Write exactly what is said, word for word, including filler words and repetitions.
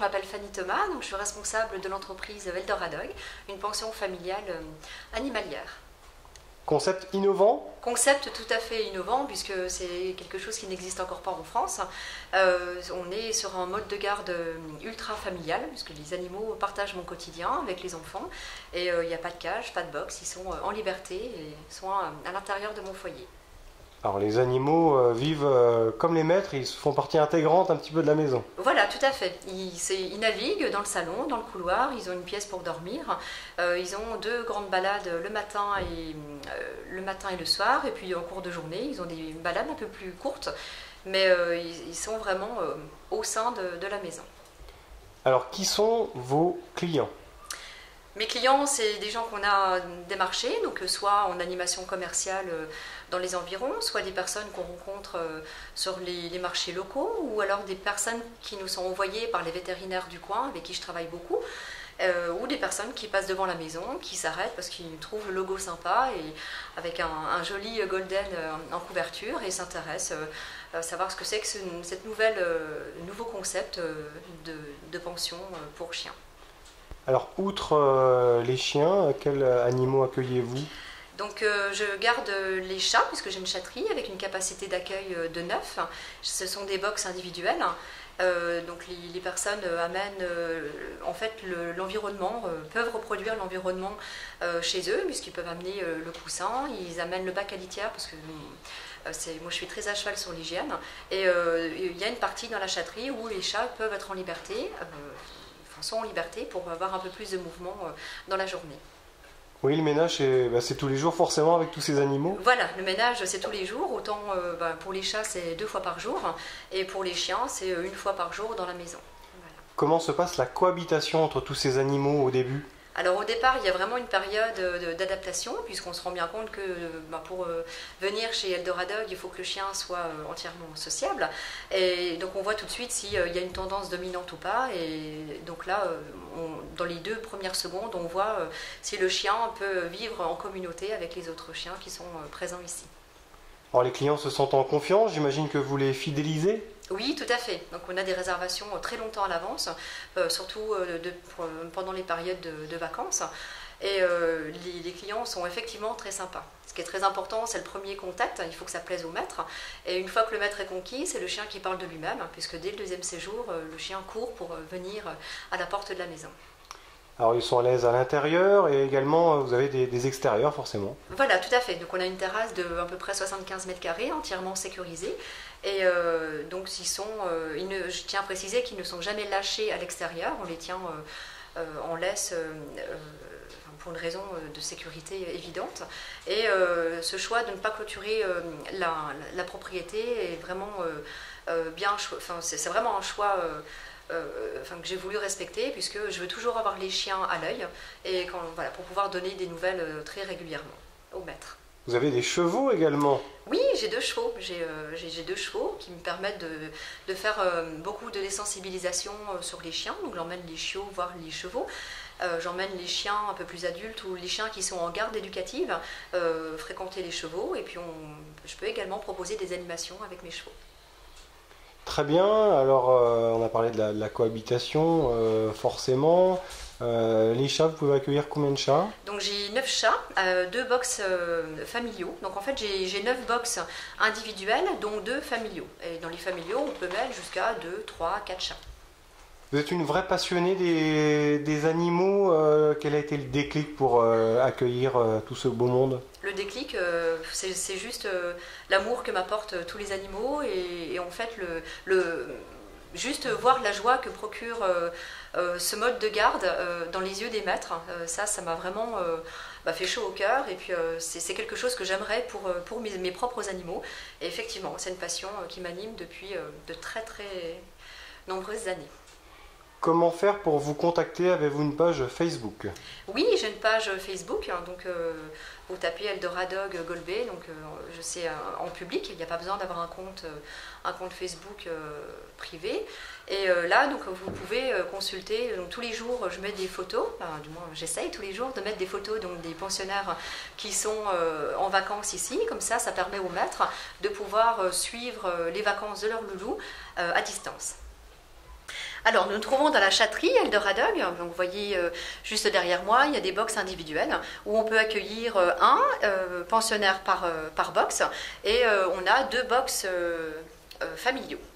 m'appelle Fanny Thomas, donc je suis responsable de l'entreprise Eldorado, une pension familiale animalière. Concept innovant? Concept tout à fait innovant, puisque c'est quelque chose qui n'existe encore pas en France. Euh, on est sur un mode de garde ultra familial, puisque les animaux partagent mon quotidien avec les enfants. Et il euh, n'y a pas de cage, pas de box, ils sont en liberté et sont à, à l'intérieur de mon foyer. Alors les animaux euh, vivent euh, comme les maîtres, ils font partie intégrante un petit peu de la maison. Voilà, tout à fait. Ils, ils naviguent dans le salon, dans le couloir, ils ont une pièce pour dormir. Euh, ils ont deux grandes balades le matin, et, euh, le matin et le soir. Et puis en cours de journée, ils ont des balades un peu plus courtes. Mais euh, ils, ils sont vraiment euh, au sein de, de la maison. Alors qui sont vos clients ? Mes clients, c'est des gens qu'on a démarchés, donc soit en animation commerciale dans les environs, soit des personnes qu'on rencontre sur les, les marchés locaux, ou alors des personnes qui nous sont envoyées par les vétérinaires du coin, avec qui je travaille beaucoup, euh, ou des personnes qui passent devant la maison, qui s'arrêtent parce qu'ils trouvent le logo sympa, et avec un, un joli golden en couverture, et s'intéressent à savoir ce que c'est que ce cette nouvelle, euh, nouveau concept de, de pension pour chiens. Alors, outre euh, les chiens, quels animaux accueillez-vous ? Donc euh, je garde les chats, puisque j'ai une chatterie avec une capacité d'accueil de neuf. Ce sont des box individuelles. Euh, donc les, les personnes amènent euh, en fait l'environnement, euh, peuvent reproduire l'environnement euh, chez eux, puisqu'ils peuvent amener euh, le coussin, ils amènent le bac à litière, parce que euh, moi je suis très à cheval sur l'hygiène, et euh, il y a une partie dans la chatterie où les chats peuvent être en liberté, euh, sont en liberté pour avoir un peu plus de mouvement dans la journée. Oui, le ménage, c'est bah, tous les jours forcément avec tous ces animaux. Voilà, le ménage, c'est tous les jours. Autant euh, bah, pour les chats, c'est deux fois par jour. Et pour les chiens, c'est une fois par jour dans la maison. Voilà. Comment se passe la cohabitation entre tous ces animaux au début ? Alors au départ, il y a vraiment une période d'adaptation, puisqu'on se rend bien compte que bah, pour euh, venir chez Eldorado, il faut que le chien soit euh, entièrement sociable. Et donc on voit tout de suite s'il euh, y a une tendance dominante ou pas. Et donc là, euh, on, dans les deux premières secondes, on voit euh, si le chien peut vivre en communauté avec les autres chiens qui sont euh, présents ici. Alors les clients se sentent en confiance, j'imagine que vous les fidélisez ? Oui, tout à fait. Donc on a des réservations très longtemps à l'avance, euh, surtout euh, de, pour, pendant les périodes de, de vacances. Et euh, les, les clients sont effectivement très sympas. Ce qui est très important, c'est le premier contact. Il faut que ça plaise au maître. Et une fois que le maître est conquis, c'est le chien qui parle de lui-même, puisque dès le deuxième séjour, euh, le chien court pour euh, venir à la porte de la maison. Alors ils sont à l'aise à l'intérieur et également vous avez des, des extérieurs forcément. Voilà, tout à fait. Donc on a une terrasse de à peu près soixante-quinze mètres carrés, entièrement sécurisée. Et euh, donc ils sont, euh, ils ne, je tiens à préciser qu'ils ne sont jamais lâchés à l'extérieur. On les tient euh, euh, en laisse euh, euh, pour une raison de sécurité évidente. Et euh, ce choix de ne pas clôturer euh, la, la, la propriété est vraiment euh, euh, bien, enfin c'est vraiment un choix. Euh, Euh, enfin, que j'ai voulu respecter, puisque je veux toujours avoir les chiens à l'œil et quand, voilà, pour pouvoir donner des nouvelles euh, très régulièrement au maître. Vous avez des chevaux également? Oui, j'ai deux chevaux. J'ai euh, j'ai deux chevaux qui me permettent de, de faire euh, beaucoup de désensibilisation euh, sur les chiens. Donc j'emmène les chiots voir les chevaux. Euh, j'emmène les chiens un peu plus adultes ou les chiens qui sont en garde éducative euh, fréquenter les chevaux. Et puis on, je peux également proposer des animations avec mes chevaux. Très bien, alors euh, on a parlé de la, de la cohabitation, euh, forcément. Euh, les chats, vous pouvez accueillir combien de chats? Donc j'ai neuf chats, euh, deux box euh, familiaux. Donc en fait j'ai neuf box individuelles, dont deux familiaux. Et dans les familiaux, on peut mettre jusqu'à deux, trois, quatre chats. Vous êtes une vraie passionnée des, des animaux. Euh, quel a été le déclic pour euh, accueillir euh, tout ce beau monde? Le déclic, euh, c'est juste euh, l'amour que m'apportent tous les animaux et, et en fait, le, le, juste voir la joie que procure euh, euh, ce mode de garde euh, dans les yeux des maîtres, euh, ça, ça m'a vraiment euh, bah, fait chaud au cœur et puis euh, c'est quelque chose que j'aimerais pour, pour mes, mes propres animaux. Et effectivement, c'est une passion qui m'anime depuis euh, de très très nombreuses années. Comment faire pour vous contacter? Avez-vous une page Facebook? Oui, j'ai une page Facebook, hein, donc euh, vous tapez Eldorado Golbet, donc euh, je sais euh, en public, il n'y a pas besoin d'avoir un compte, euh, un compte Facebook euh, privé. Et euh, là, donc vous pouvez euh, consulter. Donc tous les jours, je mets des photos, enfin, du moins j'essaye tous les jours de mettre des photos donc des pensionnaires qui sont euh, en vacances ici. Comme ça, ça permet aux maîtres de pouvoir euh, suivre euh, les vacances de leur loulou euh, à distance. Alors, nous nous trouvons dans la Chatterie, Eldorado. Donc, vous voyez, euh, juste derrière moi, il y a des box individuelles où on peut accueillir euh, un euh, pensionnaire par, euh, par box et euh, on a deux box euh, euh, familiaux.